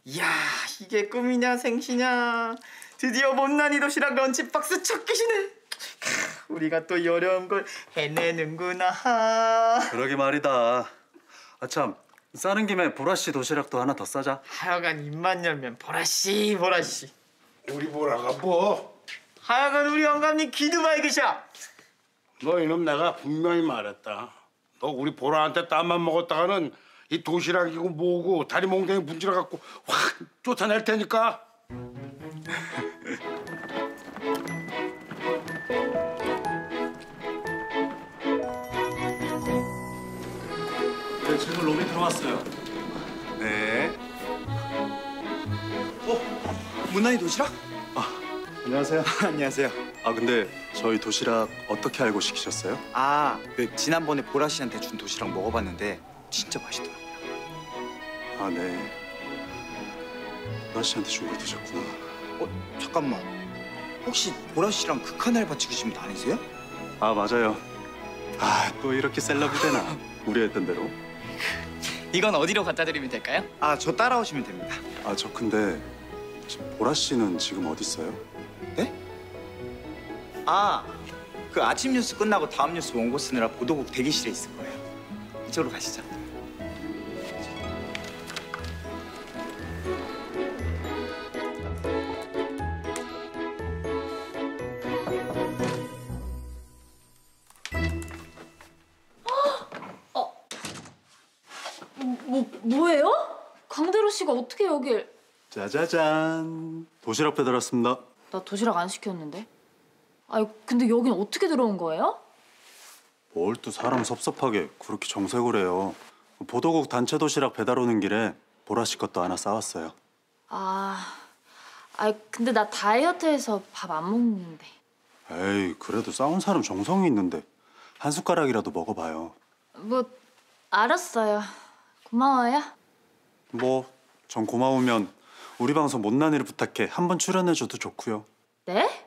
이야, 이게 꿈이냐 생시냐. 드디어 못난이 도시락 런치박스 첫 끼시네. 우리가 또 이 어려운 걸 해내는구나. 그러게 말이다. 아 참, 싸는 김에 보라씨 도시락도 하나 더 싸자. 하여간 입만 열면 보라씨 보라씨. 우리 보라가 뭐? 하여간 우리 영감님 기도 밝으셔. 너 이놈 내가 분명히 말했다. 너 우리 보라한테 땀만 먹었다가는 이 도시락이고 뭐고 다리 몽둥이 분질러 갖고 확 쫓아낼 테니까. 네, 지금 로비 들어왔어요. 네. 못난이 도시락? 안녕하세요. 안녕하세요. 아 근데 저희 도시락 어떻게 알고 시키셨어요? 지난번에 보라 씨한테 준 도시락 먹어봤는데 진짜 맛있더라고요. 아 네. 보라씨한테 준 걸 드셨구나. 잠깐만. 혹시 보라 씨랑 극한 알바 찍으신 분 아니세요? 아 맞아요. 아 또 이렇게 셀럽이 되나? 우리 했던 대로. 이건 어디로 갖다 드리면 될까요? 저 따라오시면 됩니다. 아 저 근데 지금 보라씨는 지금 어디 있어요? 네? 그 아침 뉴스 끝나고 다음 뉴스 원고 쓰느라 보도국 대기실에 있을 거예요. 이쪽으로 가시죠. 뭐예요? 강대로 씨가 어떻게 여길? 짜자잔. 도시락 배달왔습니다. 나 도시락 안 시켰는데. 아니 근데 여긴 어떻게 들어온 거예요? 뭘 또 사람 섭섭하게 그렇게 정색을 해요. 보도국 단체 도시락 배달 오는 길에 보라씨 것도 하나 싸왔어요. 근데 나 다이어트해서 밥 안 먹는데. 에이 그래도 싸운 사람 정성이 있는데 한 숟가락이라도 먹어봐요. 뭐 알았어요. 고마워요. 뭐 전 고마우면 우리 방송 못난이를 부탁해 한번 출연해줘도 좋고요. 네?